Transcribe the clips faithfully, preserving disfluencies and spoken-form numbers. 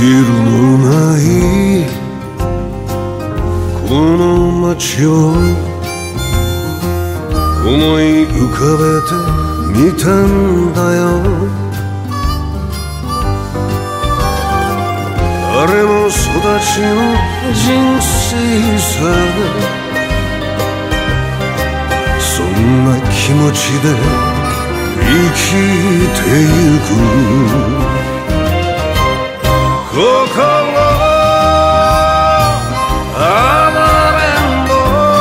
色のないこの街を思い浮かべてみたんだよ。誰も育ちの人生さ、そんな気持ちで生きてゆく。心離れんぼ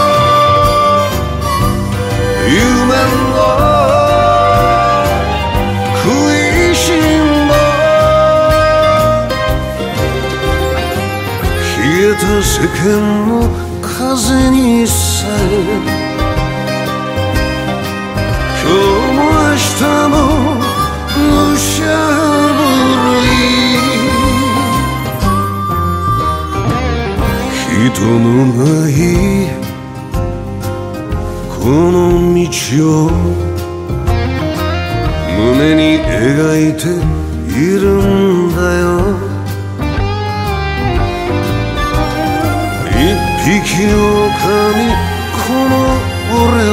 夢の食いしん坊、冷えた世間の風にさえ今日も明日もむしゃぶり、人のないこの道を胸に描いているんだよ。一匹狼この俺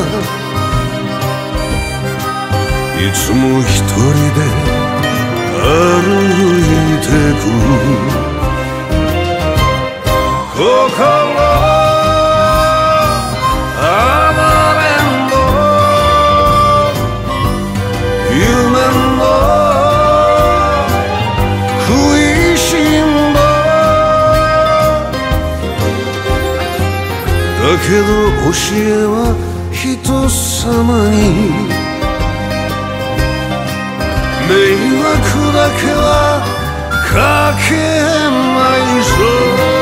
はいつも一人で歩いてく。心離れんぼ夢の食いしん坊、だけど教えは人様に迷惑だけはかけないぞ。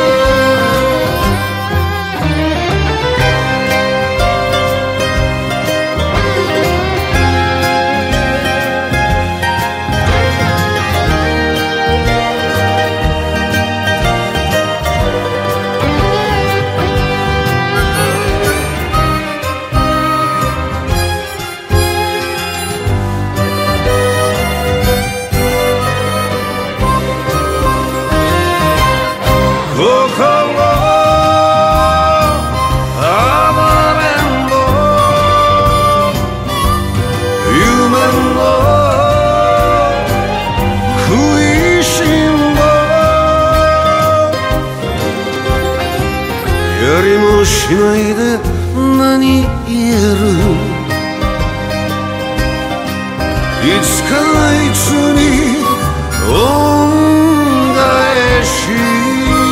やりもしないで何言える、いつかあいつに恩返し。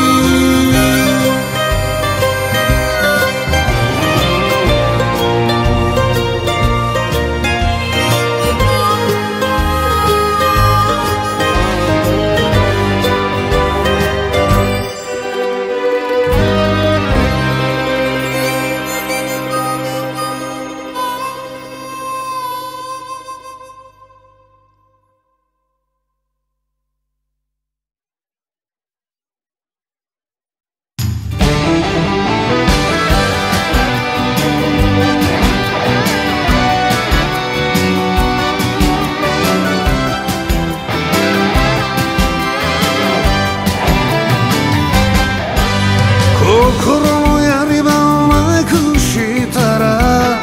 心のやり場をなくしたら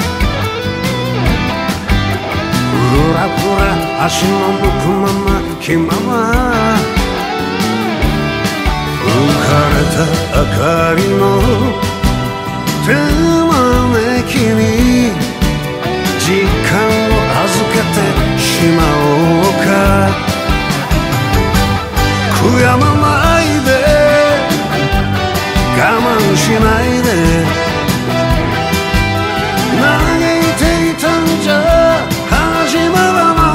ふらふら足の向くまま気まま浮かれた明かりの手招きに時間を預けてしまおうか。悔やまないで我慢しないで嘆いていたんじゃ始まらない。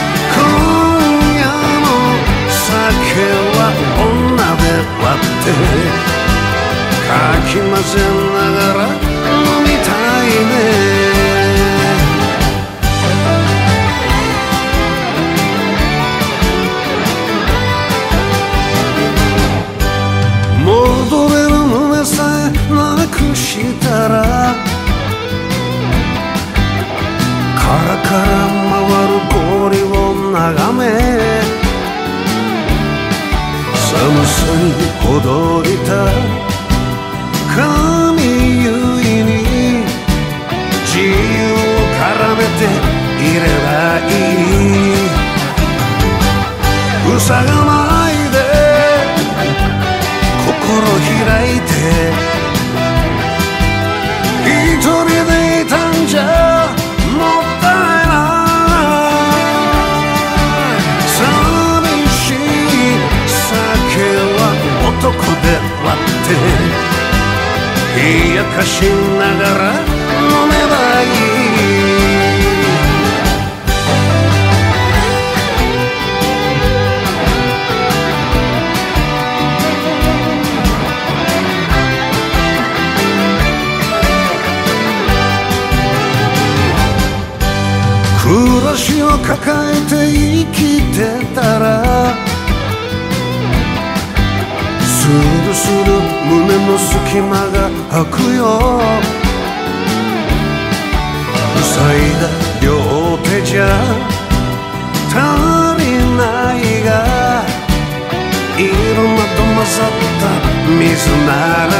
今夜も酒は女で割ってかき混ぜながら飲みたいね。戻れる胸さえなくしたらカラカラ回る氷を眺め冷やかしながら飲めばいい暮らしを抱えて生きてたらスルスル胸の隙間が開くよ塞いだ両手じゃ足りないが色など混ざった水なら